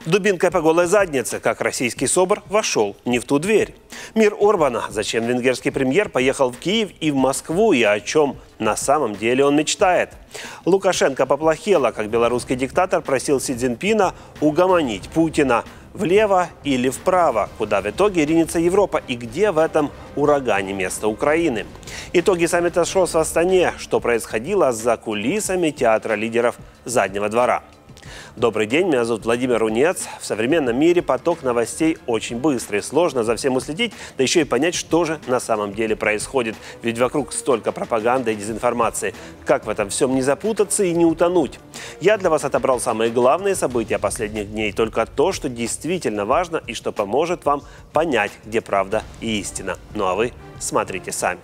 Дубинкой по голой заднице, как российский СОБР вошел не в ту дверь. Мир Орбана, зачем венгерский премьер поехал в Киев и в Москву, и о чем на самом деле он мечтает. Лукашенко поплохело, как белорусский диктатор просил Си Цзиньпина угомонить Путина влево или вправо, куда в итоге ринется Европа и где в этом урагане место Украины. Итоги саммита ШОС в Астане, что происходило за кулисами театра лидеров заднего двора. Добрый день, меня зовут Владимир Рунец. В современном мире поток новостей очень быстрый. Сложно за всем уследить, да еще и понять, что же на самом деле происходит. Ведь вокруг столько пропаганды и дезинформации. Как в этом всем не запутаться и не утонуть? Я для вас отобрал самые главные события последних дней. Только то, что действительно важно и что поможет вам понять, где правда и истина. Ну а вы смотрите сами.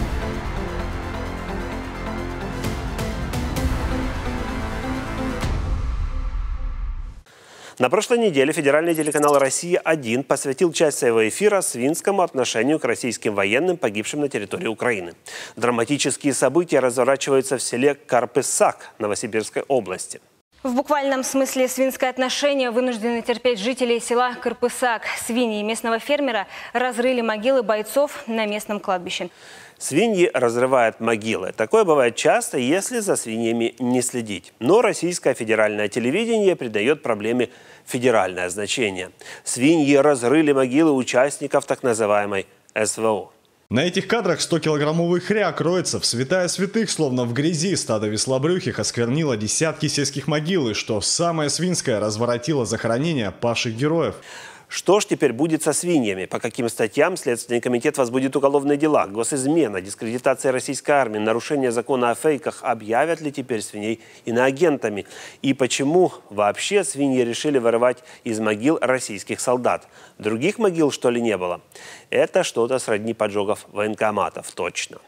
На прошлой неделе федеральный телеканал «Россия-1» посвятил часть своего эфира свинскому отношению к российским военным, погибшим на территории Украины. Драматические события разворачиваются в селе Карпесак Новосибирской области. В буквальном смысле свинское отношение вынуждены терпеть жители села Карпесак. Свиньи местного фермера разрыли могилы бойцов на местном кладбище. Свиньи разрывают могилы. Такое бывает часто, если за свиньями не следить. Но российское федеральное телевидение придает проблеме федеральное значение. Свиньи разрыли могилы участников так называемой СВО. На этих кадрах 100-килограммовый хряк роется в святая святых, словно в грязи. Стадо веслобрюхих осквернило десятки сельских могил, и что самое свинское, разворотило захоронение павших героев. Что ж теперь будет со свиньями? По каким статьям Следственный комитет возбудит уголовные дела? Госизмена, дискредитация российской армии, нарушение закона о фейках. Объявят ли теперь свиней иноагентами? И почему вообще свиньи решили вырывать из могил российских солдат? Других могил, что ли, не было? Это что-то сродни поджогов военкоматов, точно.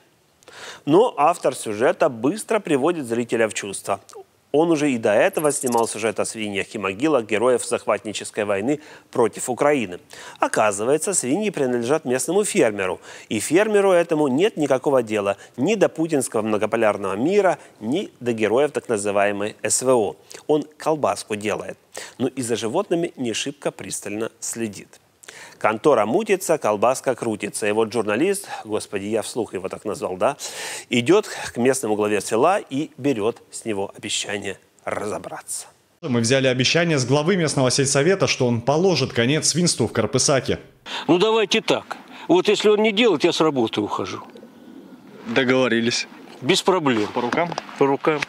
Но автор сюжета быстро приводит зрителя в чувство. Он уже и до этого снимал сюжет о свиньях и могилах героев захватнической войны против Украины. Оказывается, свиньи принадлежат местному фермеру. И фермеру этому нет никакого дела ни до путинского многополярного мира, ни до героев так называемой СВО. Он колбаску делает, но и за животными не шибко пристально следит. Контора мутится, колбаска крутится. И вот журналист, господи, я вслух его так назвал, да, идет к местному главе села и берет с него обещание разобраться. Мы взяли обещание с главы местного сельсовета, что он положит конец свинству в Карпесаке. Ну давайте так. Вот если он не делает, я с работы ухожу. Договорились. Без проблем. По рукам? По рукам.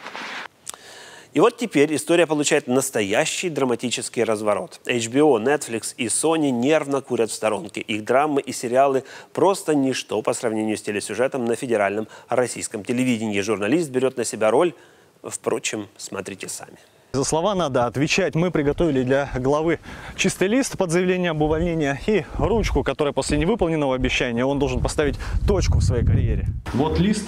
И вот теперь история получает настоящий драматический разворот. HBO, Netflix и Sony нервно курят в сторонке. Их драмы и сериалы просто ничто по сравнению с телесюжетом на федеральном российском телевидении. Журналист берет на себя роль. Впрочем, смотрите сами. За слова надо отвечать. Мы приготовили для главы чистый лист под заявление об увольнении и ручку, которая после невыполненного обещания он должен поставить точку в своей карьере. Вот лист.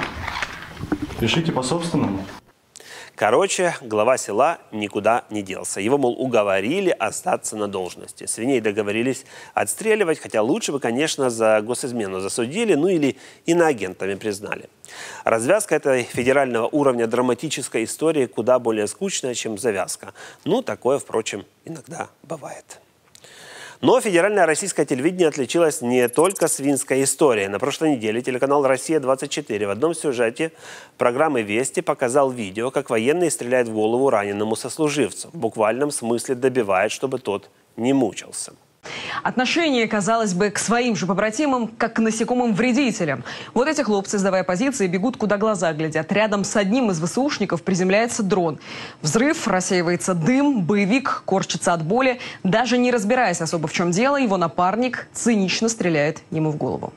Пишите по собственному. Короче, глава села никуда не делся. Его, мол, уговорили остаться на должности. Свиней договорились отстреливать, хотя лучше бы, конечно, за госизмену засудили, ну или иноагентами признали. Развязка этой федерального уровня драматической истории куда более скучная, чем завязка. Ну, такое, впрочем, иногда бывает. Но федеральное российское телевидение отличилось не только свинской историей. На прошлой неделе телеканал «Россия-24» в одном сюжете программы «Вести» показал видео, как военный стреляет в голову раненому сослуживцу. В буквальном смысле добивает, чтобы тот не мучился. Отношение, казалось бы, к своим же побратимам, как к насекомым-вредителям. Вот эти хлопцы, сдавая позиции, бегут, куда глаза глядят. Рядом с одним из ВСУшников приземляется дрон. Взрыв, рассеивается дым, боевик корчится от боли. Даже не разбираясь особо в чем дело, его напарник цинично стреляет ему в голову.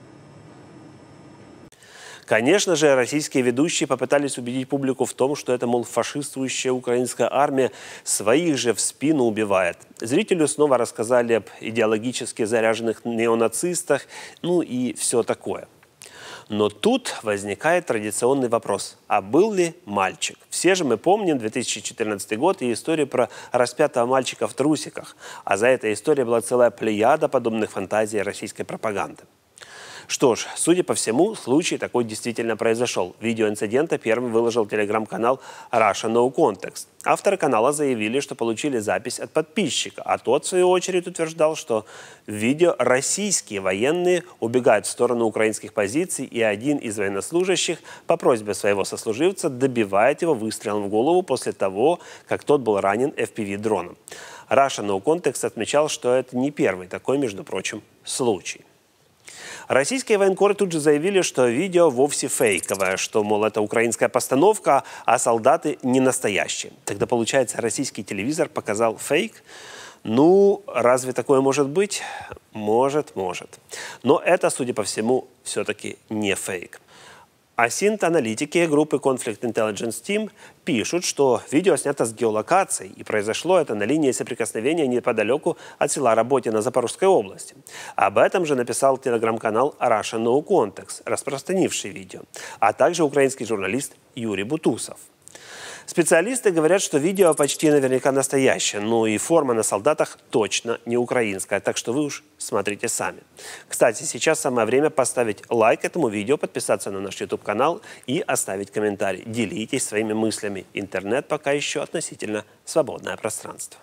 Конечно же, российские ведущие попытались убедить публику в том, что это, мол, фашистующая украинская армия своих же в спину убивает. Зрителю снова рассказали об идеологически заряженных неонацистах, ну и все такое. Но тут возникает традиционный вопрос. А был ли мальчик? Все же мы помним 2014 год и историю про распятого мальчика в трусиках. А за этой историей была целая плеяда подобных фантазий российской пропаганды. Что ж, судя по всему, случай такой действительно произошел. Видео инцидента первым выложил телеграм-канал Russia No Context. Авторы канала заявили, что получили запись от подписчика, а тот, в свою очередь, утверждал, что в видео российские военные убегают в сторону украинских позиций, и один из военнослужащих по просьбе своего сослуживца добивает его выстрелом в голову после того, как тот был ранен FPV-дроном. Russia No Context отмечал, что это не первый такой, между прочим, случай. Российские военкоры тут же заявили, что видео вовсе фейковое, что, мол, это украинская постановка, а солдаты не настоящие. Тогда, получается, российский телевизор показал фейк? Ну, разве такое может быть? Может. Но это, судя по всему, все-таки не фейк. Асинт-аналитики группы Conflict Intelligence Team пишут, что видео снято с геолокацией, и произошло это на линии соприкосновения неподалеку от села Работино Запорожской области. Об этом же написал телеграм-канал Russia No Context, распространивший видео, а также украинский журналист Юрий Бутусов. Специалисты говорят, что видео почти наверняка настоящее, ну и форма на солдатах точно не украинская, так что вы уж смотрите сами. Кстати, сейчас самое время поставить лайк этому видео, подписаться на наш YouTube-канал и оставить комментарий. Делитесь своими мыслями. Интернет пока еще относительно свободное пространство.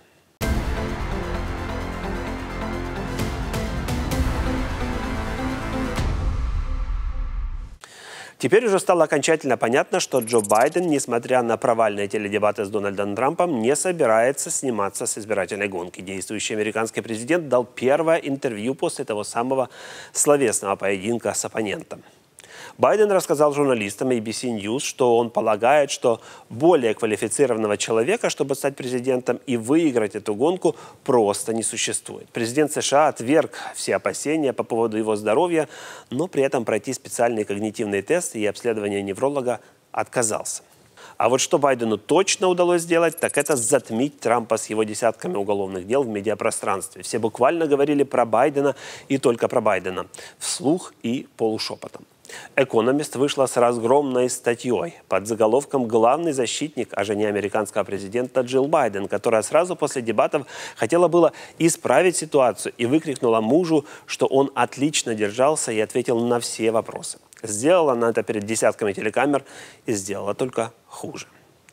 Теперь уже стало окончательно понятно, что Джо Байден, несмотря на провальные теледебаты с Дональдом Трампом, не собирается сниматься с избирательной гонки. Действующий американский президент дал первое интервью после того самого словесного поединка с оппонентом. Байден рассказал журналистам ABC News, что он полагает, что более квалифицированного человека, чтобы стать президентом и выиграть эту гонку, просто не существует. Президент США отверг все опасения по поводу его здоровья, но при этом пройти специальные когнитивные тесты и обследование невролога отказался. А вот что Байдену точно удалось сделать, так это затмить Трампа с его десятками уголовных дел в медиапространстве. Все буквально говорили про Байдена и только про Байдена, вслух и полушепотом. «Экономист» вышла с разгромной статьей под заголовком «Главный защитник о жене американского президента Джилл Байден», которая сразу после дебатов хотела было исправить ситуацию и выкрикнула мужу, что он отлично держался и ответил на все вопросы. Сделала она это перед десятками телекамер и сделала только хуже.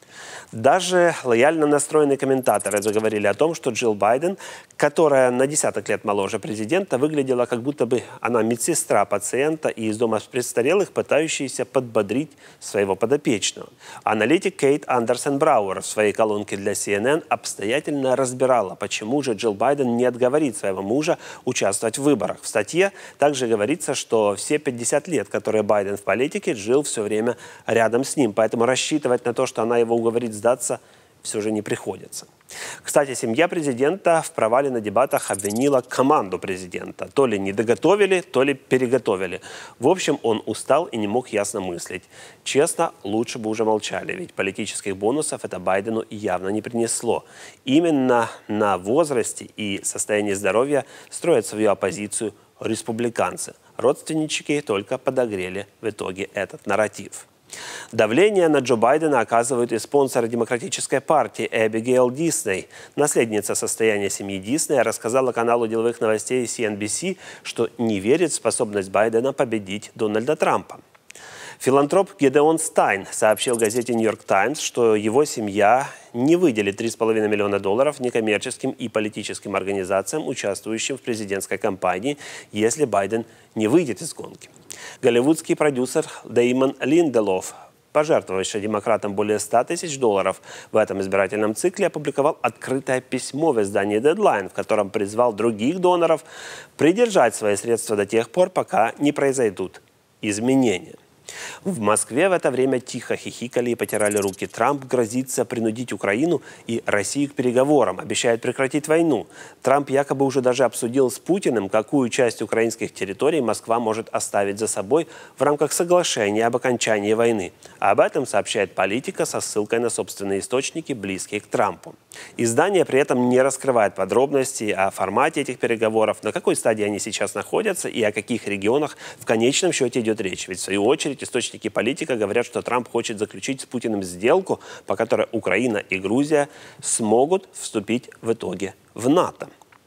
Даже лояльно настроенные комментаторы заговорили о том, что Джилл Байден, которая на десяток лет моложе президента, выглядела как будто бы она медсестра пациента и из дома престарелых, пытающаяся подбодрить своего подопечного. Аналитик Кейт Андерсон Брауэр в своей колонке для CNN обстоятельно разбирала, почему же Джилл Байден не отговорит своего мужа участвовать в выборах. В статье также говорится, что все 50 лет, которые Байден в политике, Джилл все время рядом с ним, поэтому рассчитывать на то, что она его уговорит сдаться, все же не приходится. Кстати, семья президента в провале на дебатах обвинила команду президента. То ли не доготовили, то ли переготовили. В общем, он устал и не мог ясно мыслить. Честно, лучше бы уже молчали, ведь политических бонусов это Байдену явно не принесло. Именно на возрасте и состоянии здоровья строят свою оппозицию республиканцы. Родственнички только подогрели в итоге этот нарратив. Давление на Джо Байдена оказывают и спонсоры Демократической партии Эбигейл Дисней. Наследница состояния семьи Дисней рассказала каналу деловых новостей CNBC, что не верит в способность Байдена победить Дональда Трампа. Филантроп Гедеон Стайн сообщил газете «Нью-Йорк Таймс», что его семья не выделит $3,5 миллиона некоммерческим и политическим организациям, участвующим в президентской кампании, если Байден не выйдет из гонки. Голливудский продюсер Дэймон Линделов, пожертвовавший демократам более $100 тысяч в этом избирательном цикле, опубликовал открытое письмо в издании Deadline, в котором призвал других доноров придержать свои средства до тех пор, пока не произойдут изменения. В Москве в это время тихо хихикали и потирали руки. Трамп грозится принудить Украину и Россию к переговорам, обещает прекратить войну. Трамп якобы уже даже обсудил с Путиным, какую часть украинских территорий Москва может оставить за собой в рамках соглашения об окончании войны. Об этом сообщает Политика со ссылкой на собственные источники, близкие к Трампу. Издание при этом не раскрывает подробностей о формате этих переговоров, на какой стадии они сейчас находятся и о каких регионах в конечном счете идет речь. Ведь в свою очередь источники Политика говорят, что Трамп хочет заключить с Путиным сделку, по которой Украина и Грузия смогут вступить в итоге в НАТО.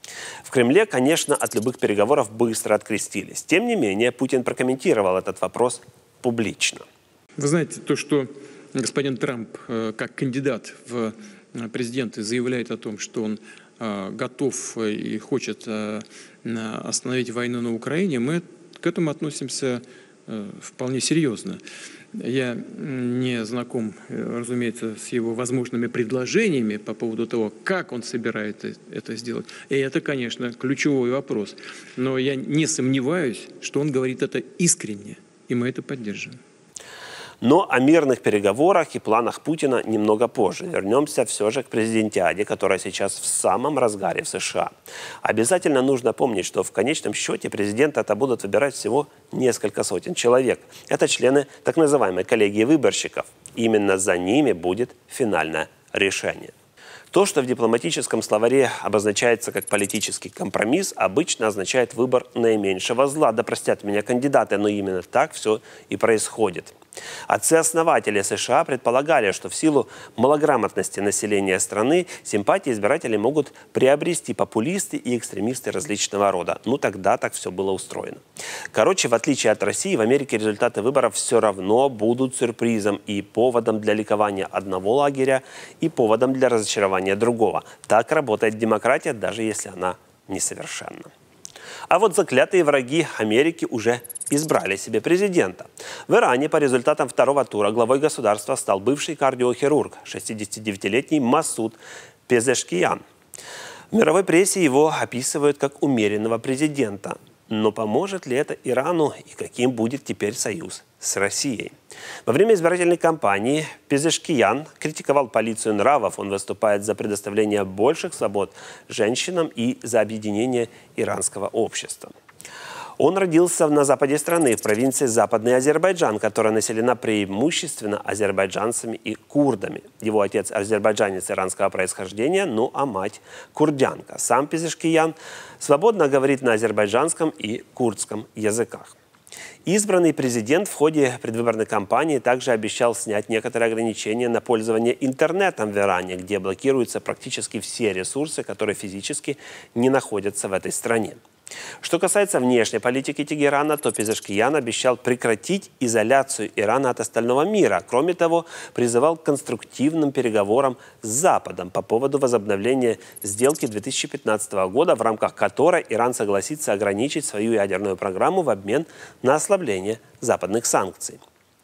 В Кремле, конечно, от любых переговоров быстро открестились. Тем не менее, Путин прокомментировал этот вопрос публично. Вы знаете, то, что господин Трамп как кандидат в президенты заявляет о том, что он готов и хочет остановить войну на Украине, мы к этому относимся вполне серьезно. Я не знаком, разумеется, с его возможными предложениями по поводу того, как он собирается это сделать. И это, конечно, ключевой вопрос. Но я не сомневаюсь, что он говорит это искренне, и мы это поддерживаем. Но о мирных переговорах и планах Путина немного позже. Вернемся все же к президентиаде, которая сейчас в самом разгаре в США. Обязательно нужно помнить, что в конечном счете президента это будут выбирать всего несколько сотен человек. Это члены так называемой коллегии выборщиков. Именно за ними будет финальное решение. То, что в дипломатическом словаре обозначается как политический компромисс, обычно означает выбор наименьшего зла. Да простят меня кандидаты, но именно так все и происходит. Отцы-основатели США предполагали, что в силу малограмотности населения страны симпатии избирателей могут приобрести популисты и экстремисты различного рода. Ну тогда так все было устроено. Короче, в отличие от России, в Америке результаты выборов все равно будут сюрпризом и поводом для ликования одного лагеря, и поводом для разочарования другого. Так работает демократия, даже если она несовершенна. А вот заклятые враги Америки уже избрали себе президента. В Иране по результатам второго тура главой государства стал бывший кардиохирург, 69-летний Масуд Пезешкиян. В мировой прессе его описывают как умеренного президента. Но поможет ли это Ирану и каким будет теперь союз с Россией? Во время избирательной кампании Пезешкиян критиковал полицию нравов. Он выступает за предоставление больших свобод женщинам и за объединение иранского общества. Он родился на западе страны, в провинции Западный Азербайджан, которая населена преимущественно азербайджанцами и курдами. Его отец азербайджанец иранского происхождения, ну а мать курдянка. Сам Пезешкиян свободно говорит на азербайджанском и курдском языках. Избранный президент в ходе предвыборной кампании также обещал снять некоторые ограничения на пользование интернетом в Иране, где блокируются практически все ресурсы, которые физически не находятся в этой стране. Что касается внешней политики Тегерана, то Пезешкиян обещал прекратить изоляцию Ирана от остального мира. Кроме того, призывал к конструктивным переговорам с Западом по поводу возобновления сделки 2015 года, в рамках которой Иран согласится ограничить свою ядерную программу в обмен на ослабление западных санкций.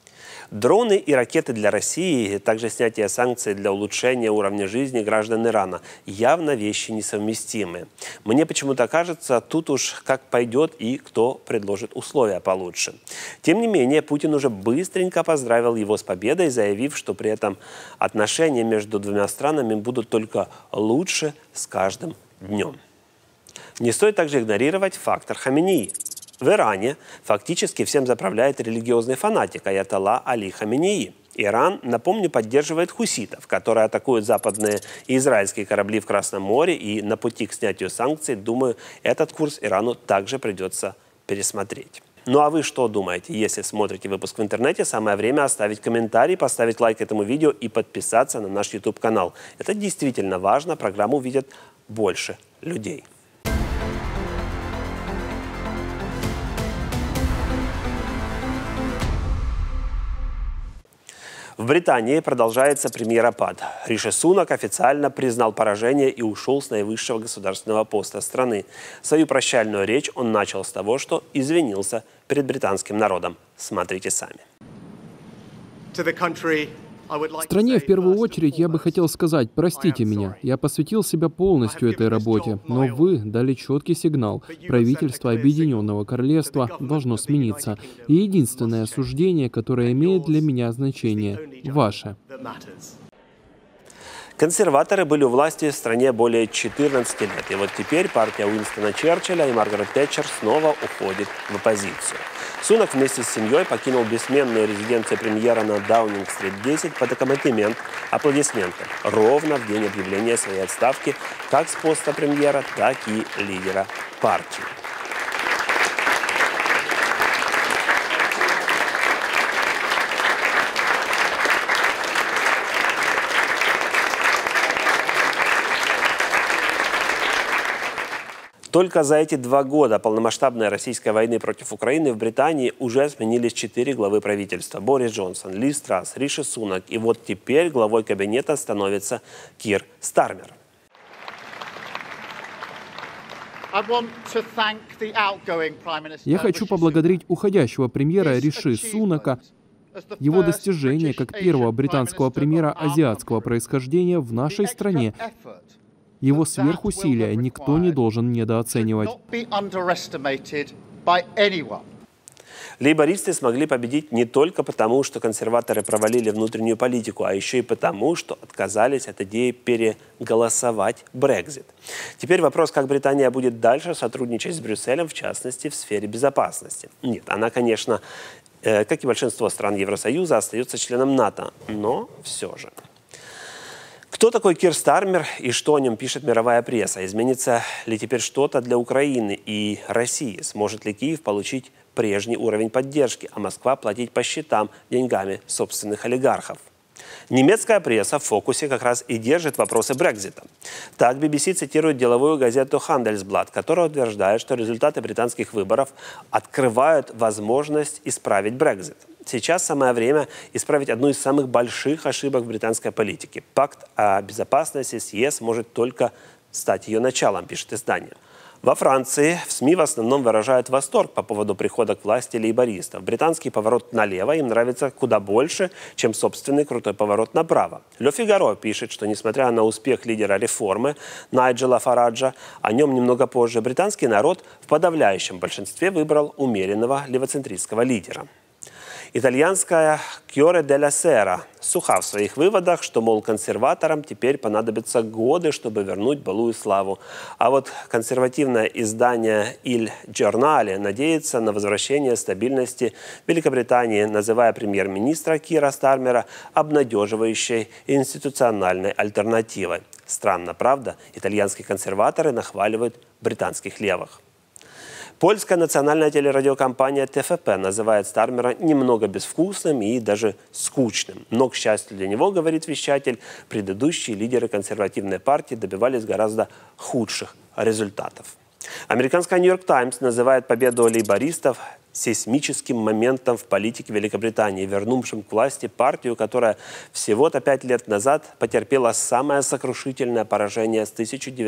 Дроны и ракеты для России, также снятие санкций для улучшения уровня жизни граждан Ирана – явно вещи несовместимые. Мне почему-то кажется, тут уж как пойдет и кто предложит условия получше. Тем не менее, Путин уже быстренько поздравил его с победой, заявив, что при этом отношения между двумя странами будут только лучше с каждым днем. Не стоит также игнорировать фактор Хаменеи. В Иране фактически всем заправляет религиозный фанатик аятолла Али Хаменеи. Иран, напомню, поддерживает хуситов, которые атакуют западные и израильские корабли в Красном море. И на пути к снятию санкций, думаю, этот курс Ирану также придется пересмотреть. Ну а вы что думаете? Если смотрите выпуск в интернете, самое время оставить комментарий, поставить лайк этому видео и подписаться на наш YouTube-канал. Это действительно важно, программу увидят больше людей. В Британии продолжается премьеропад. Риши Сунак официально признал поражение и ушел с наивысшего государственного поста страны. Свою прощальную речь он начал с того, что извинился перед британским народом. Смотрите сами. Стране в первую очередь я бы хотел сказать: простите меня, я посвятил себя полностью этой работе, но вы дали четкий сигнал. Правительство Объединенного Королевства должно смениться. И единственное осуждение, которое имеет для меня значение — ваше. Консерваторы были у власти в стране более 14 лет. И вот теперь партия Уинстона Черчилля и Маргарет Тэтчер снова уходит в оппозицию. Сунак вместе с семьей покинул бессменную резиденцию премьера на Даунинг-стрит 10 под аккомпанемент аплодисментов ровно в день объявления своей отставки как с поста премьера, так и лидера партии. Только за эти 2 года полномасштабной российской войны против Украины в Британии уже сменились 4 главы правительства. Борис Джонсон, Лиз Трасс, Риши Сунак. И вот теперь главой кабинета становится Кир Стармер. Я хочу поблагодарить уходящего премьера Риши Сунака. Его достижение как первого британского премьера азиатского происхождения в нашей стране. Его сверхусилия никто не должен недооценивать. Лейбористы смогли победить не только потому, что консерваторы провалили внутреннюю политику, а еще и потому, что отказались от идеи переголосовать Брексит. Теперь вопрос, как Британия будет дальше сотрудничать с Брюсселем, в частности, в сфере безопасности. Нет, она, конечно, как и большинство стран Евросоюза, остается членом НАТО, но все же. Кто такой Кир Стармер и что о нем пишет мировая пресса? Изменится ли теперь что-то для Украины и России? Сможет ли Киев получить прежний уровень поддержки, а Москва платить по счетам деньгами собственных олигархов? Немецкая пресса в фокусе как раз и держит вопросы Брексита. Так, BBC цитирует деловую газету Handelsblatt, которая утверждает, что результаты британских выборов открывают возможность исправить Брексит. Сейчас самое время исправить одну из самых больших ошибок в британской политике. Пакт о безопасности с ЕС может только стать ее началом, пишет издание. Во Франции в СМИ в основном выражают восторг по поводу прихода к власти лейбористов. Британский поворот налево им нравится куда больше, чем собственный крутой поворот направо. Ле Фигаро пишет, что несмотря на успех лидера реформы Найджела Фараджа, о нем немного позже, британский народ в подавляющем большинстве выбрал умеренного левоцентристского лидера. Итальянская Кьоре делла Сера суха в своих выводах, что, мол, консерваторам теперь понадобятся годы, чтобы вернуть былую славу. А вот консервативное издание «Иль Джорнале» надеется на возвращение стабильности Великобритании, называя премьер-министра Кира Стармера обнадеживающей институциональной альтернативой. Странно, правда? Итальянские консерваторы нахваливают британских левых. Польская национальная телерадиокомпания ТФП называет Стармера немного безвкусным и даже скучным. Но, к счастью для него, говорит вещатель, предыдущие лидеры консервативной партии добивались гораздо худших результатов. Американская «Нью-Йорк Таймс» называет победу лейбористов сейсмическим моментом в политике Великобритании, вернувшим к власти партию, которая всего-то 5 лет назад потерпела самое сокрушительное поражение с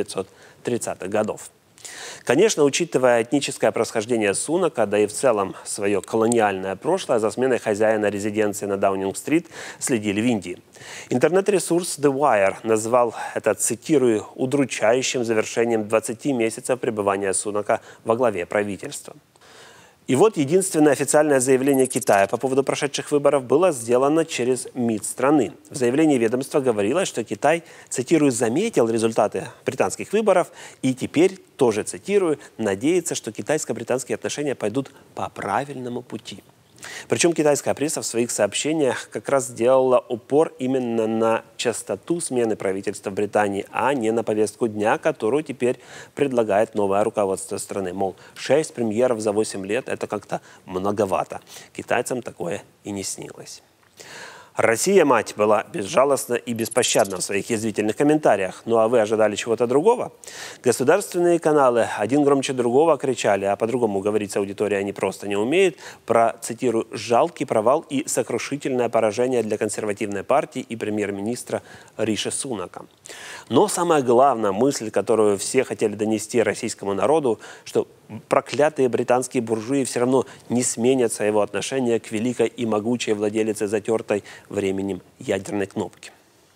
1930-х годов. Конечно, учитывая этническое происхождение Сунака, да и в целом свое колониальное прошлое, за сменой хозяина резиденции на Даунинг-стрит следили в Индии. Интернет-ресурс The Wire назвал это, цитирую, удручающим завершением 20 месяцев пребывания Сунака во главе правительства. И вот единственное официальное заявление Китая по поводу прошедших выборов было сделано через МИД страны. В заявлении ведомства говорилось, что Китай, цитирую, заметил результаты британских выборов и теперь, тоже цитирую, надеется, что китайско-британские отношения пойдут по правильному пути. Причем китайская пресса в своих сообщениях как раз сделала упор именно на частоту смены правительства в Британии, а не на повестку дня, которую теперь предлагает новое руководство страны. Мол, 6 премьеров за 8 лет – это как-то многовато. Китайцам такое и не снилось. Россия, мать, была безжалостна и беспощадна в своих язвительных комментариях. Ну а вы ожидали чего-то другого? Государственные каналы один громче другого кричали, а по-другому говорить с аудиторией они просто не умеют, про, цитирую, «жалкий провал и сокрушительное поражение для консервативной партии и премьер-министра Риши Сунака». Но самая главная мысль, которую все хотели донести российскому народу, что проклятые британские буржуи все равно не сменят своего отношения к великой и могучей владелице затертой временем ядерной кнопки.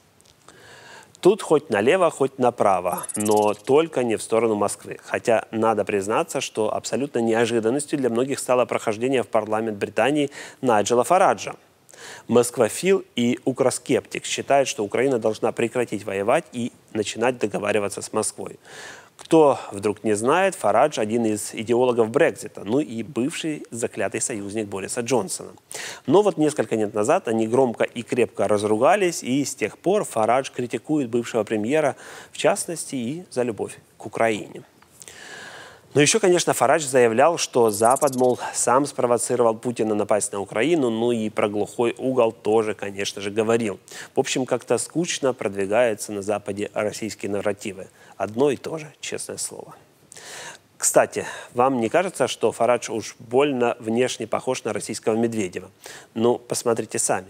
Тут хоть налево, хоть направо, но только не в сторону Москвы. Хотя надо признаться, что абсолютно неожиданностью для многих стало прохождение в парламент Британии Найджела Фараджа. Москвофил и укроскептик считают, что Украина должна прекратить воевать и начинать договариваться с Москвой. Кто вдруг не знает, Фарадж – один из идеологов Брексита, ну и бывший заклятый союзник Бориса Джонсона. Но вот несколько лет назад они громко и крепко разругались, и с тех пор Фарадж критикует бывшего премьера, в частности, и за любовь к Украине. Но еще, конечно, Фарадж заявлял, что Запад, мол, сам спровоцировал Путина напасть на Украину, ну и про глухой угол тоже, конечно же, говорил. В общем, как-то скучно продвигаются на Западе российские нарративы. Одно и то же, честное слово. Кстати, вам не кажется, что Фарадж уж больно внешне похож на российского Медведева? Ну, посмотрите сами.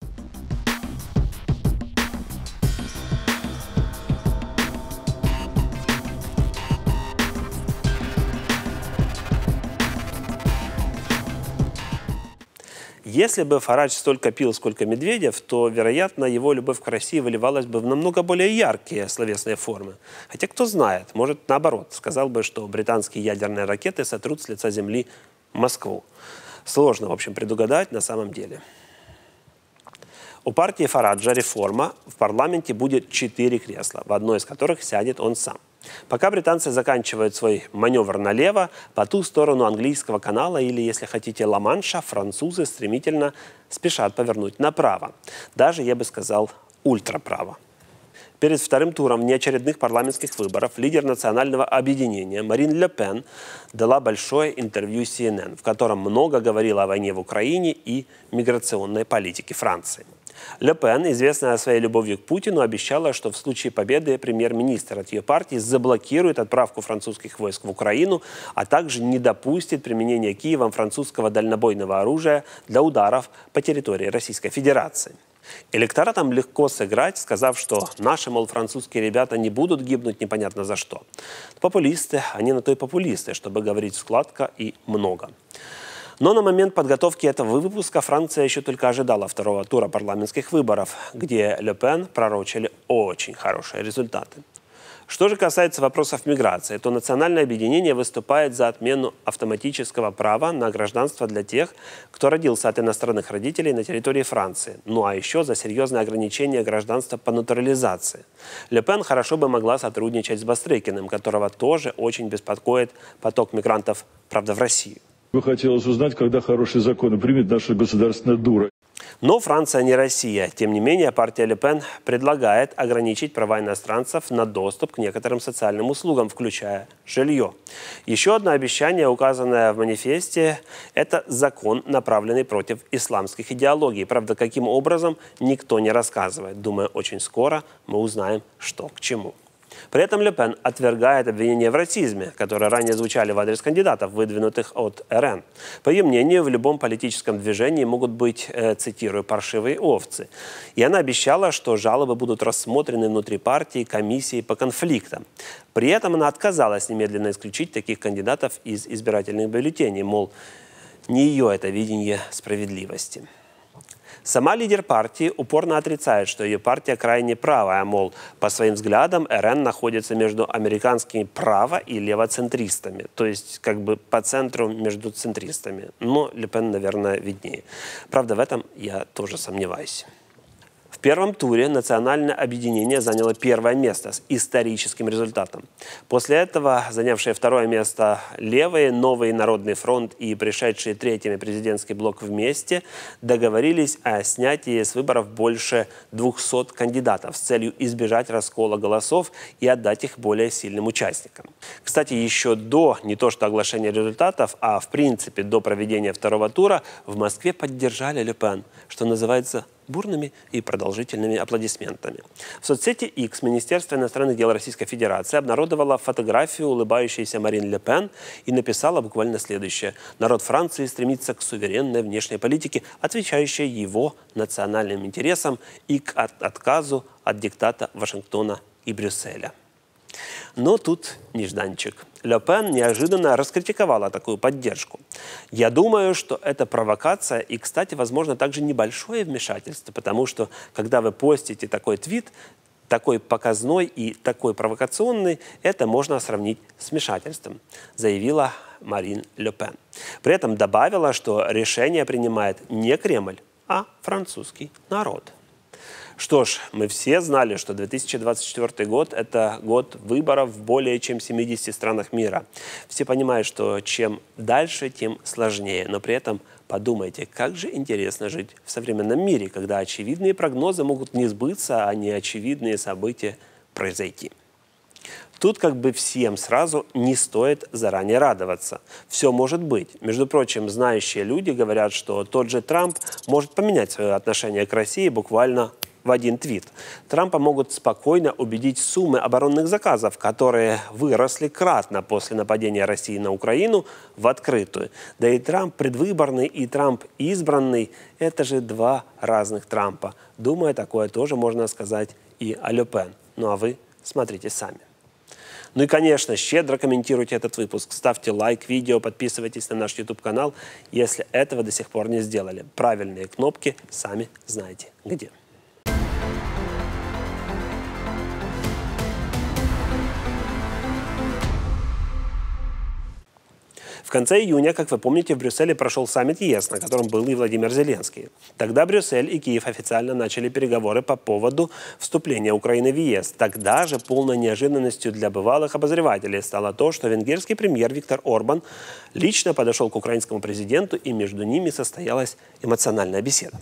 Если бы Фарадж столько пил, сколько Медведев, то, вероятно, его любовь к России выливалась бы в намного более яркие словесные формы. Хотя, кто знает, может, наоборот, сказал бы, что британские ядерные ракеты сотрут с лица земли Москву. Сложно, в общем, предугадать на самом деле. У партии Фараджа «Реформа» в парламенте будет 4 кресла, в одно из которых сядет он сам. Пока британцы заканчивают свой маневр налево, по ту сторону английского канала или, если хотите, Ла-Манша, французы стремительно спешат повернуть направо. Даже, я бы сказал, ультраправо. Перед вторым туром внеочередных парламентских выборов лидер национального объединения Марин Ле Пен дала большое интервью CNN, в котором много говорила о войне в Украине и миграционной политике Франции. Ле Пен, известная своей любовью к Путину, обещала, что в случае победы премьер-министр от ее партии заблокирует отправку французских войск в Украину, а также не допустит применения Киевом французского дальнобойного оружия для ударов по территории Российской Федерации. Электоратам легко сыграть, сказав, что наши, мол, французские ребята не будут гибнуть непонятно за что. Популисты, они на то и популисты, чтобы говорить сладко и много. Но на момент подготовки этого выпуска Франция еще только ожидала второго тура парламентских выборов, где Ле Пен пророчили очень хорошие результаты. Что же касается вопросов миграции, то национальное объединение выступает за отмену автоматического права на гражданство для тех, кто родился от иностранных родителей на территории Франции. Ну а еще за серьезное ограничение гражданства по натурализации. Ле Пен хорошо бы могла сотрудничать с Бастрыкиным, которого тоже очень беспокоит поток мигрантов, правда, в Россию. Бы хотелось узнать, когда хорошие законы примет наша государственная дура. Но Франция не Россия. Тем не менее, партия Ле Пен предлагает ограничить права иностранцев на доступ к некоторым социальным услугам, включая жилье. Еще одно обещание, указанное в манифесте, это закон, направленный против исламских идеологий. Правда, каким образом, никто не рассказывает. Думаю, очень скоро мы узнаем, что к чему. При этом Ле Пен отвергает обвинения в расизме, которые ранее звучали в адрес кандидатов, выдвинутых от РН. По ее мнению, в любом политическом движении могут быть, цитирую, «паршивые овцы». И она обещала, что жалобы будут рассмотрены внутри партии комиссии по конфликтам. При этом она отказалась немедленно исключить таких кандидатов из избирательных бюллетеней, мол, не ее это видение справедливости. Сама лидер партии упорно отрицает, что ее партия крайне правая, мол, по своим взглядам РН находится между американскими право- и левоцентристами, то есть как бы по центру между центристами. Но Ле Пен, наверное, виднее. Правда, в этом я тоже сомневаюсь. В первом туре национальное объединение заняло первое место с историческим результатом. После этого занявшие второе место левые, Новый народный фронт и пришедшие третьими президентский блок вместе договорились о снятии с выборов больше 200 кандидатов с целью избежать раскола голосов и отдать их более сильным участникам. Кстати, еще до не то что оглашения результатов, а в принципе до проведения второго тура в Москве поддержали Ле Пен, что называется, бурными и продолжительными аплодисментами. В соцсети X Министерство иностранных дел Российской Федерации обнародовало фотографию улыбающейся Марин Ле Пен и написала буквально следующее. Народ Франции стремится к суверенной внешней политике, отвечающей его национальным интересам и к отказу от диктата Вашингтона и Брюсселя. Но тут нежданчик. Ле Пен неожиданно раскритиковала такую поддержку. Я думаю, что это провокация и, кстати, возможно, также небольшое вмешательство, потому что, когда вы постите такой твит, такой показной и такой провокационный, это можно сравнить с вмешательством, заявила Марин Ле Пен. При этом добавила, что решение принимает не Кремль, а французский народ. Что ж, мы все знали, что 2024 год – это год выборов в более чем 70 странах мира. Все понимают, что чем дальше, тем сложнее. Но при этом подумайте, как же интересно жить в современном мире, когда очевидные прогнозы могут не сбыться, а неочевидные события произойти. Тут как бы всем сразу не стоит заранее радоваться. Все может быть. Между прочим, знающие люди говорят, что тот же Трамп может поменять свое отношение к России буквально в один твит. Трампа могут спокойно убедить суммы оборонных заказов, которые выросли кратно после нападения России на Украину, в открытую. Да и Трамп предвыборный, и Трамп избранный – это же два разных Трампа. Думаю, такое тоже можно сказать и о Ле Пен. Ну а вы смотрите сами. Ну и, конечно, щедро комментируйте этот выпуск. Ставьте лайк видео, подписывайтесь на наш YouTube-канал, если этого до сих пор не сделали. Правильные кнопки сами знаете где. В конце июня, как вы помните, в Брюсселе прошел саммит ЕС, на котором был и Владимир Зеленский. Тогда Брюссель и Киев официально начали переговоры по поводу вступления Украины в ЕС. Тогда же полной неожиданностью для бывалых обозревателей стало то, что венгерский премьер Виктор Орбан лично подошел к украинскому президенту, и между ними состоялась эмоциональная беседа.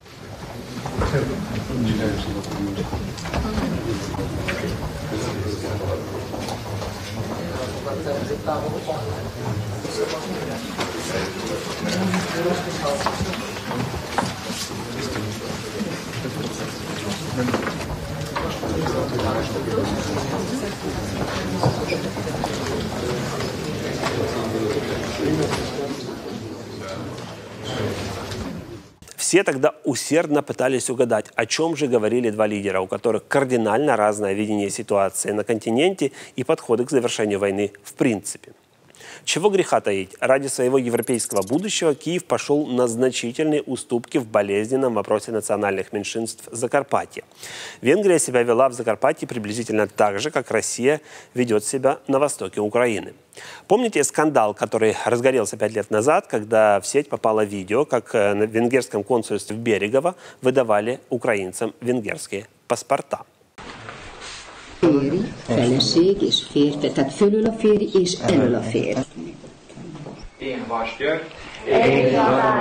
Все тогда усердно пытались угадать, о чем же говорили два лидера, у которых кардинально разное видение ситуации на континенте и подходы к завершению войны в принципе. Чего греха таить, ради своего европейского будущего Киев пошел на значительные уступки в болезненном вопросе национальных меньшинств Закарпатья. Венгрия себя вела в Закарпатье приблизительно так же, как Россия ведет себя на востоке Украины. Помните скандал, который разгорелся 5 лет назад, когда в сеть попало видео, как на венгерском консульстве в Берегово выдавали украинцам венгерские паспорта? Férj, feleség és férj, tehát fölül a férj és elől a férj. Én Vas György. Én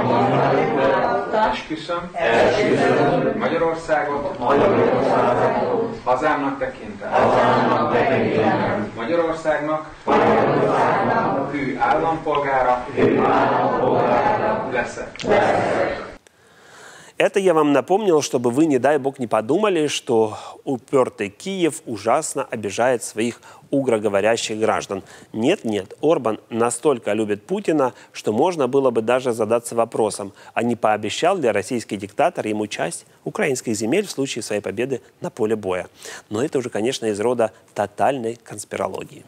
Esküszöm. Magyarországot. Hazámnak tekintem. Magyarországnak. Hű állampolgára. Leszek. Это я вам напомнил, чтобы вы, не дай бог, не подумали, что упертый Киев ужасно обижает своих угроговорящих граждан. Нет, Орбан настолько любит Путина, что можно было бы даже задаться вопросом, а не пообещал ли российский диктатор ему часть украинских земель в случае своей победы на поле боя. Но это уже, конечно, из рода тотальной конспирологии.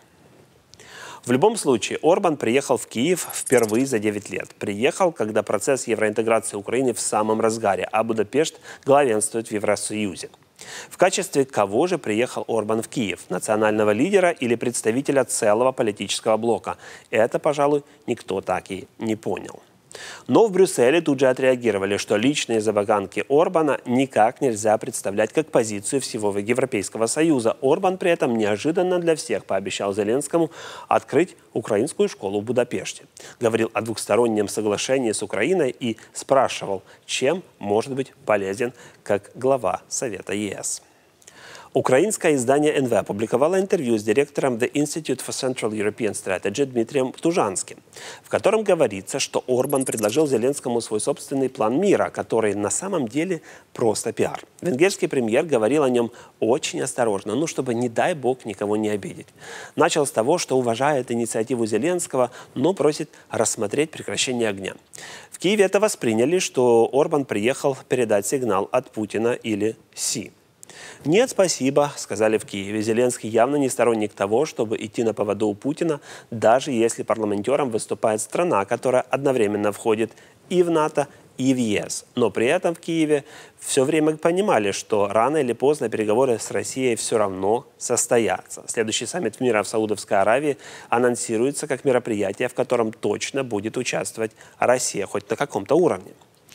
В любом случае, Орбан приехал в Киев впервые за 9 лет. Приехал, когда процесс евроинтеграции Украины в самом разгаре, а Будапешт главенствует в Евросоюзе. В качестве кого же приехал Орбан в Киев? Национального лидера или представителя целого политического блока? Это, пожалуй, никто так и не понял. Но в Брюсселе тут же отреагировали, что личные забаганки Орбана никак нельзя представлять как позицию всего Европейского Союза. Орбан при этом неожиданно для всех пообещал Зеленскому открыть украинскую школу в Будапеште. Говорил о двухстороннем соглашении с Украиной и спрашивал, чем может быть полезен как глава Совета ЕС. Украинское издание НВ опубликовало интервью с директором The Institute for Central European Strategy Дмитрием Тужанским, в котором говорится, что Орбан предложил Зеленскому свой собственный план мира, который на самом деле просто пиар. Венгерский премьер говорил о нем очень осторожно, чтобы, не дай бог, никого не обидеть. Начал с того, что уважает инициативу Зеленского, но просит рассмотреть прекращение огня. В Киеве это восприняли, что Орбан приехал передать сигнал от Путина или Си. «Нет, спасибо», — сказали в Киеве. Зеленский явно не сторонник того, чтобы идти на поводу у Путина, даже если парламентером выступает страна, которая одновременно входит и в НАТО, и в ЕС. Но при этом в Киеве все время понимали, что рано или поздно переговоры с Россией все равно состоятся. Следующий саммит мира в Саудовской Аравии анонсируется как мероприятие, в котором точно будет участвовать Россия, хоть на каком-то уровне.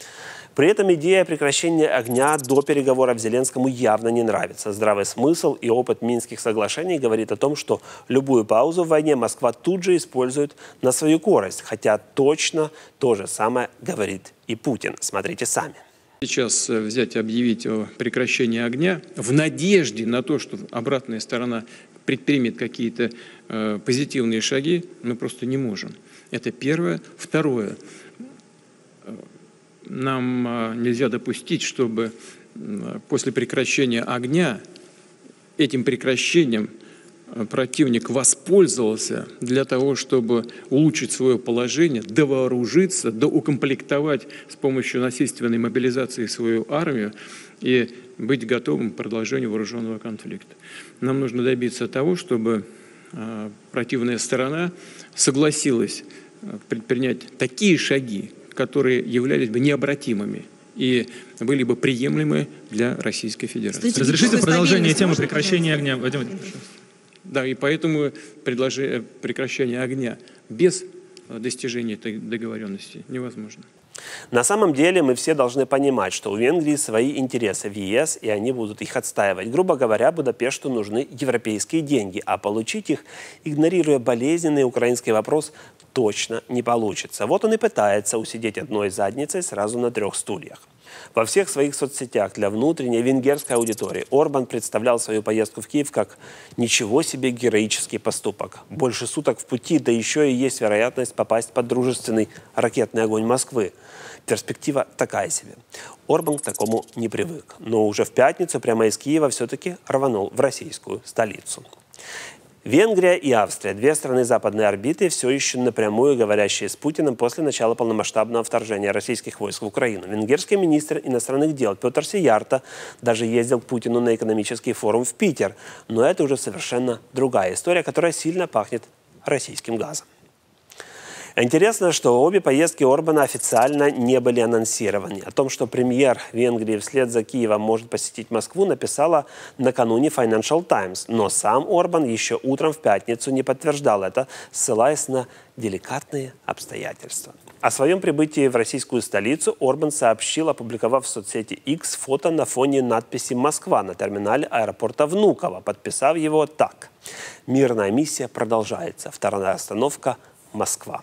При этом идея прекращения огня до переговоров Зеленскому явно не нравится. Здравый смысл и опыт Минских соглашений говорит о том, что любую паузу в войне Москва тут же использует на свою корость. Хотя точно то же самое говорит и Путин. Смотрите сами. Сейчас взять и объявить о прекращении огня в надежде на то, что обратная сторона предпримет какие-то позитивные шаги, мы просто не можем. Это первое. Второе. нам нельзя допустить, чтобы после прекращения огня этим прекращением противник воспользовался для того, чтобы улучшить свое положение, довооружиться, доукомплектовать с помощью насильственной мобилизации свою армию и быть готовым к продолжению вооруженного конфликта. Нам нужно добиться того, чтобы противная сторона согласилась предпринять такие шаги, которые являлись бы необратимыми и были бы приемлемы для Российской Федерации. Разрешите продолжение темы прекращения огня? Да, и поэтому прекращение огня без достижения этой договоренности невозможно. На самом деле мы все должны понимать, что у Венгрии свои интересы в ЕС, и они будут их отстаивать. Грубо говоря, Будапешту нужны европейские деньги, а получить их, игнорируя болезненный украинский вопрос, точно не получится. Вот он и пытается усидеть одной задницей сразу на 3 стульях. Во всех своих соцсетях для внутренней венгерской аудитории Орбан представлял свою поездку в Киев как ничего себе героический поступок. Больше суток в пути, да еще и есть вероятность попасть под дружественный ракетный огонь Москвы. Перспектива такая себе. Орбан к такому не привык. Но уже в пятницу прямо из Киева все-таки рванул в российскую столицу. Венгрия и Австрия, 2 страны западной орбиты, все еще напрямую говорящие с Путиным после начала полномасштабного вторжения российских войск в Украину. Венгерский министр иностранных дел Петр Сиярто даже ездил к Путину на экономический форум в Питер. Но это уже совершенно другая история, которая сильно пахнет российским газом. Интересно, что обе поездки Орбана официально не были анонсированы. О том, что премьер Венгрии вслед за Киевом может посетить Москву, написала накануне Financial Times. Но сам Орбан еще утром в пятницу не подтверждал это, ссылаясь на деликатные обстоятельства. О своем прибытии в российскую столицу Орбан сообщил, опубликовав в соцсети X фото на фоне надписи «Москва» на терминале аэропорта Внуково, подписав его так: «Мирная миссия продолжается. Вторая остановка – Москва».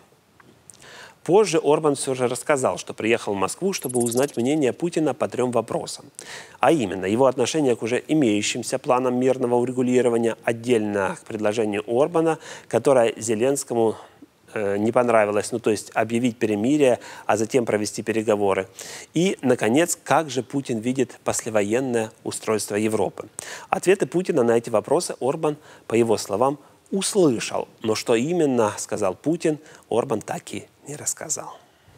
Позже Орбан все же рассказал, что приехал в Москву, чтобы узнать мнение Путина по 3 вопросам. А именно, его отношение к уже имеющимся планам мирного урегулирования, отдельно к предложению Орбана, которое Зеленскому не понравилось, то есть объявить перемирие, а затем провести переговоры. И, наконец, как же Путин видит послевоенное устройство Европы. Ответы Путина на эти вопросы Орбан, по его словам, услышал. Но что именно сказал Путин, Орбан так и не рассказал.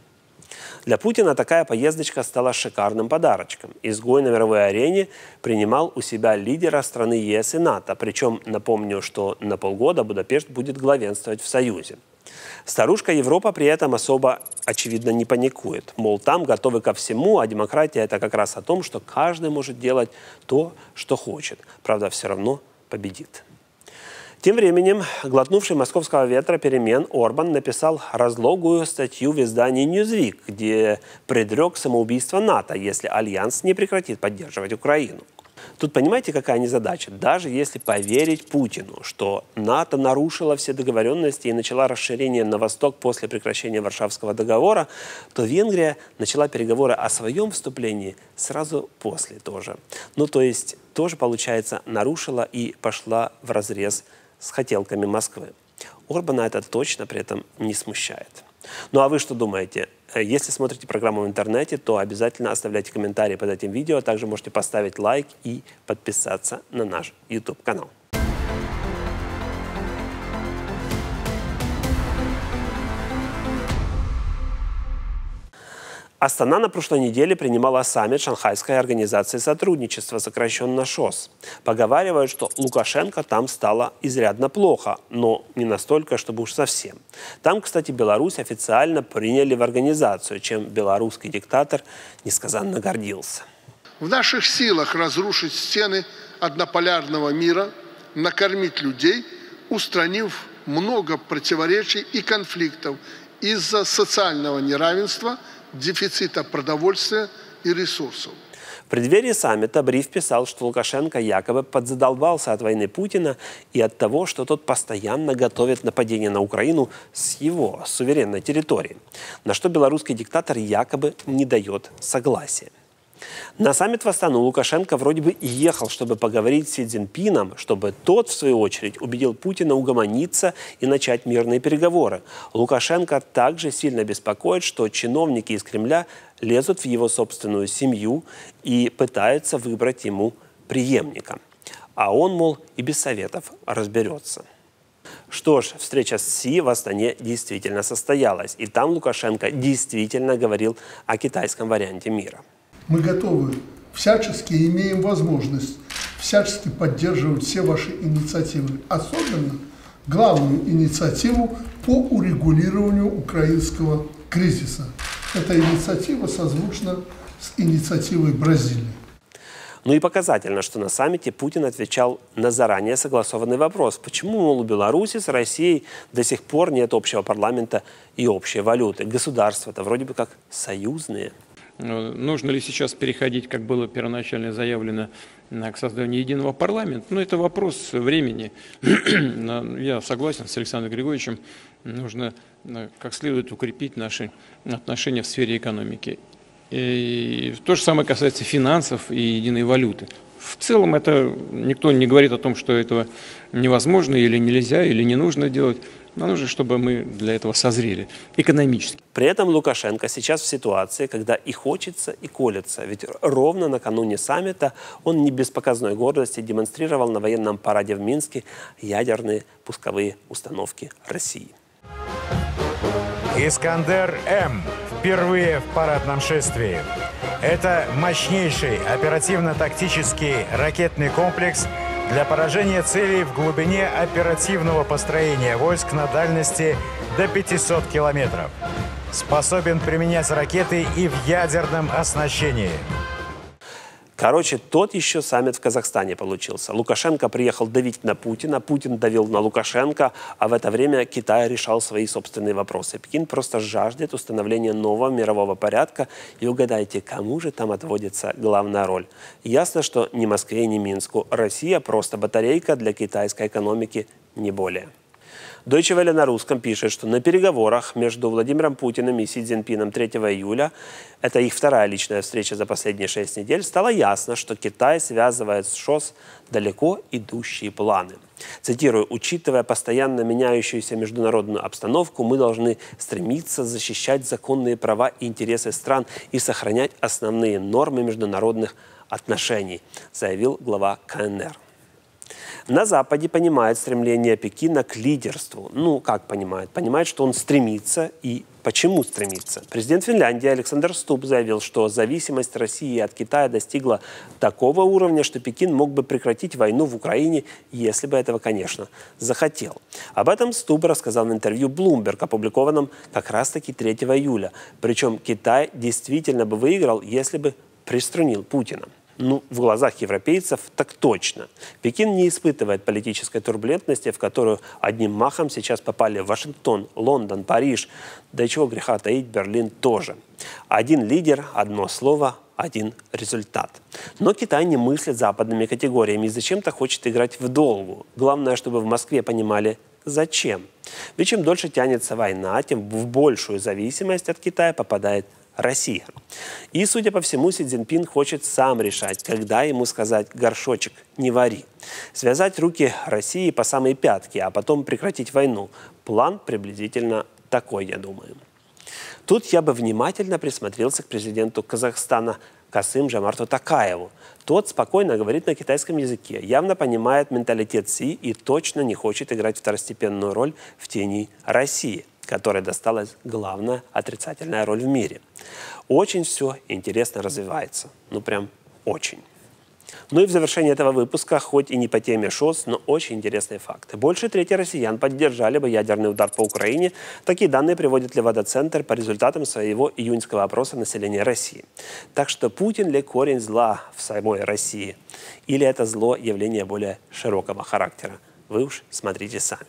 Для Путина такая поездочка стала шикарным подарочком. Изгой на мировой арене принимал у себя лидера страны ЕС и НАТО. Причем, напомню, что на полгода Будапешт будет главенствовать в Союзе. Старушка Европа при этом особо, очевидно, не паникует. Мол, там готовы ко всему, а демократия – это как раз о том, что каждый может делать то, что хочет. Правда, все равно победит. Тем временем, глотнувший московского ветра перемен, Орбан написал разлогую статью в издании Newsweek, где предрек самоубийство НАТО, если Альянс не прекратит поддерживать Украину. Тут понимаете, какая незадача? Даже если поверить Путину, что НАТО нарушило все договоренности и начала расширение на восток после прекращения Варшавского договора, то Венгрия начала переговоры о своем вступлении сразу после тоже. То есть тоже, получается, нарушила и пошла вразрез с хотелками Москвы. Орбана это точно при этом не смущает. Ну а вы что думаете? Если смотрите программу в интернете, то обязательно оставляйте комментарии под этим видео. Также можете поставить лайк и подписаться на наш YouTube-канал. Астана на прошлой неделе принимала саммит Шанхайской организации сотрудничества, сокращенно ШОС. Поговаривают, что Лукашенко там стало изрядно плохо, но не настолько, чтобы уж совсем. Там, кстати, Беларусь официально приняли в организацию, чем белорусский диктатор несказанно гордился. В наших силах разрушить стены однополярного мира, накормить людей, устранив много противоречий и конфликтов из-за социального неравенства, дефицита продовольствия и ресурсов. В преддверии саммита Бриф писал, что Лукашенко якобы подзадолбался от войны Путина и от того, что тот постоянно готовит нападение на Украину с его суверенной территории, на что белорусский диктатор якобы не дает согласия. На саммит в Астану Лукашенко вроде бы и ехал, чтобы поговорить с Си Цзиньпином, чтобы тот, в свою очередь, убедил Путина угомониться и начать мирные переговоры. Лукашенко также сильно беспокоит, что чиновники из Кремля лезут в его собственную семью и пытаются выбрать ему преемника. А он, мол, и без советов разберется. Что ж, встреча с Си в Астане действительно состоялась. И там Лукашенко действительно говорил о китайском варианте мира. Мы готовы всячески, имеем возможность всячески поддерживать все ваши инициативы. Особенно главную инициативу по урегулированию украинского кризиса. Эта инициатива созвучна с инициативой Бразилии. Ну и показательно, что на саммите Путин отвечал на заранее согласованный вопрос. Почему, мол, у Беларуси с Россией до сих пор нет общего парламента и общей валюты? Государства-то вроде бы как союзные. Нужно ли сейчас переходить, как было первоначально заявлено, к созданию единого парламента? Ну, это вопрос времени. Я согласен с Александром Григорьевичем. Нужно как следует укрепить наши отношения в сфере экономики. И то же самое касается финансов и единой валюты. В целом это никто не говорит о том, что этого невозможно или нельзя, или не нужно делать. Но нужно, чтобы мы для этого созрели экономически. При этом Лукашенко сейчас в ситуации, когда и хочется, и колется. Ведь ровно накануне саммита он не без показной гордости демонстрировал на военном параде в Минске ядерные пусковые установки России. «Искандер-М» впервые в парадном шествии. Это мощнейший оперативно-тактический ракетный комплекс для поражения целей в глубине оперативного построения войск на дальности до 500 километров. Способен применять ракеты и в ядерном оснащении. Короче, тот еще саммит в Казахстане получился. Лукашенко приехал давить на Путина, Путин давил на Лукашенко, а в это время Китай решал свои собственные вопросы. Пекин просто жаждет установления нового мирового порядка. И угадайте, кому же там отводится главная роль? Ясно, что ни Москве, ни Минску. Россия просто батарейка для китайской экономики, не более. Deutsche Welle на русском пишет, что на переговорах между Владимиром Путиным и Си Цзиньпином 3 июля, это их вторая личная встреча за последние 6 недель, стало ясно, что Китай связывает с ШОС далеко идущие планы. Цитирую: «Учитывая постоянно меняющуюся международную обстановку, мы должны стремиться защищать законные права и интересы стран и сохранять основные нормы международных отношений», заявил глава КНР. На Западе понимает стремление Пекина к лидерству. Ну, как понимает? Понимает, что он стремится и почему стремится. Президент Финляндии Александр Стуб заявил, что зависимость России от Китая достигла такого уровня, что Пекин мог бы прекратить войну в Украине, если бы этого, конечно, захотел. Об этом Стуб рассказал в интервью Bloomberg, опубликованном как раз-таки 3 июля. Причем Китай действительно бы выиграл, если бы приструнил Путина. Ну, в глазах европейцев так точно. Пекин не испытывает политической турбулентности, в которую одним махом сейчас попали Вашингтон, Лондон, Париж, да и чего греха таить, Берлин тоже. Один лидер, одно слово, один результат. Но Китай не мыслит западными категориями и зачем-то хочет играть в долгу. Главное, чтобы в Москве понимали, зачем. Ведь чем дольше тянется война, тем в большую зависимость от Китая попадает Россия. И, судя по всему, Си Цзиньпин хочет сам решать, когда ему сказать «горшочек, не вари». Связать руки России по самые пятки, а потом прекратить войну. План приблизительно такой, я думаю. Тут я бы внимательно присмотрелся к президенту Казахстана Касым-Жомарту Токаеву. Тот спокойно говорит на китайском языке, явно понимает менталитет Си и точно не хочет играть второстепенную роль в тени России, которой досталась главная отрицательная роль в мире. Очень все интересно развивается. Ну, прям очень. Ну и в завершении этого выпуска, хоть и не по теме ШОС, но очень интересные факты. Больше трети россиян поддержали бы ядерный удар по Украине. Такие данные приводит Левада-центр по результатам своего июньского опроса населения России. Так что Путин ли корень зла в самой России? Или это зло явление более широкого характера? Вы уж смотрите сами.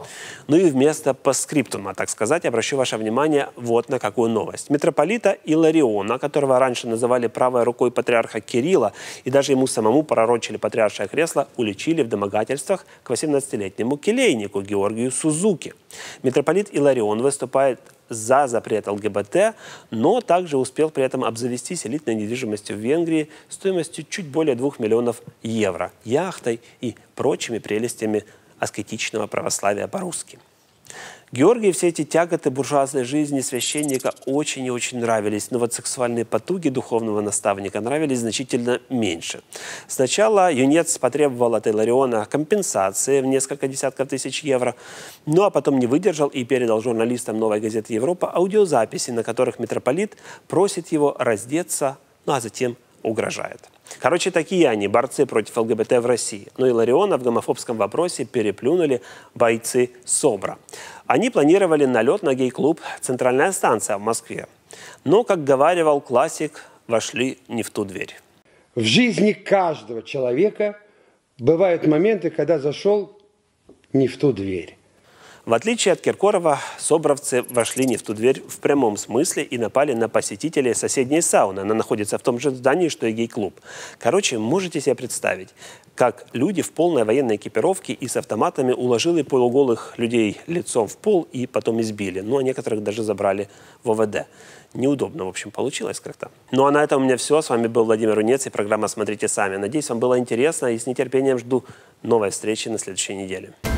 Ну и вместо постскриптума, так сказать, обращу ваше внимание вот на какую новость. Митрополита Илариона, которого раньше называли правой рукой патриарха Кирилла, и даже ему самому пророчили патриаршее кресло, уличили в домогательствах к 18-летнему келейнику Георгию Сузуки. Митрополит Иларион выступает за запрет ЛГБТ, но также успел при этом обзавестись элитной недвижимостью в Венгрии стоимостью чуть более 2 миллионов евро, яхтой и прочими прелестями аскетичного православия по-русски. Георгию все эти тяготы буржуазной жизни священника очень и очень нравились, но вот сексуальные потуги духовного наставника нравились значительно меньше. Сначала юнец потребовал от Илариона компенсации в несколько десятков тысяч евро, ну а потом не выдержал и передал журналистам «Новой газеты Европа» аудиозаписи, на которых митрополит просит его раздеться, ну а затем угрожает. Короче, такие они, борцы против ЛГБТ в России. Но Илариона в гомофобском вопросе переплюнули бойцы СОБРа. Они планировали налет на гей-клуб «Центральная станция» в Москве. Но, как говаривал классик, вошли не в ту дверь. В жизни каждого человека бывают моменты, когда зашел не в ту дверь. В отличие от Киркорова, собровцы вошли не в ту дверь в прямом смысле и напали на посетителей соседней сауны. Она находится в том же здании, что и гей-клуб. Короче, можете себе представить, как люди в полной военной экипировке и с автоматами уложили полуголых людей лицом в пол и потом избили. Ну, а некоторых даже забрали в ОВД. Неудобно, в общем, получилось как-то. Ну, а на этом у меня все. С вами был Владимир Рунец и программа «Смотрите сами». Надеюсь, вам было интересно и с нетерпением жду новой встречи на следующей неделе.